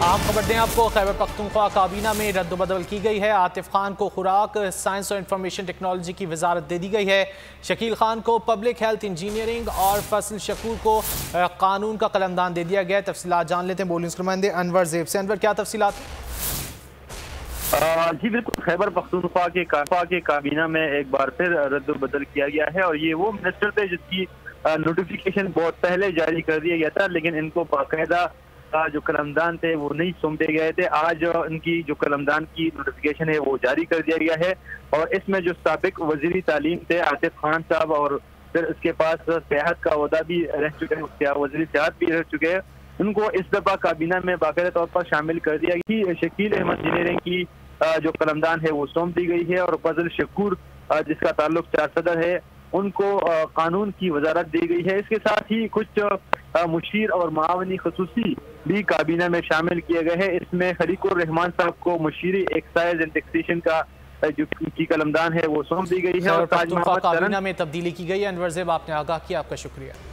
आम खबर दें आपको, खैबर पख्तूनख्वा काबीना में रद्दबदल की गई है। आतिफ खान को खुराक, साइंस और इंफॉर्मेशन टेक्नोलॉजी की वजारत दे दी गई है। शकील खान को पब्लिक हेल्थ इंजीनियरिंग और फसल शकूर को कानून का कलमदान दे दिया गया है। तफसीलात जान लेते हैं बोलिंग नुमाइंदे अनवर ज़ेब से। अनवर, क्या तफसीलात? जी बिल्कुल, खैबर पख्तूनख्वा के काबीना में एक बार फिर रद्दबदल किया गया है और ये वो मिनिस्टर थे जिसकी नोटिफिकेशन बहुत पहले जारी कर दिया गया था, लेकिन इनको बाकायदा जो कलमदान थे वो नहीं सौंपे गए थे। आज इनकी जो कलमदान की नोटिफिकेशन है वो जारी कर दिया गया है और इसमें जो साबिक वजीर तालीम थे आतिफ खान साहब और फिर उसके पास सेहत का ओहदा भी रह चुके हैं, वजीर सेहत भी रह चुके हैं, उनको इस दफा काबीना में बाकायदा तौर पर शामिल कर दिया कि शकील अहमद इंजीनियरिंग की जो कलमदान है वो सौंप दी गई है और फजल शकूर जिसका ताल्लुक चार सदर है उनको कानून की वजारत दी गई है। इसके साथ ही कुछ मुशीर और मावनी खसूसी भी काबीना में शामिल किए गए हैं। इसमें खलीकुर रहमान साहब को मुशीरी एक्साइज एंड टैक्सेशन का जो की कलमदान है वो सौंप दी गई है और काबीना में तब्दीली की गई है। अनवर ज़ेब, आपने आगाह किया, आपका शुक्रिया।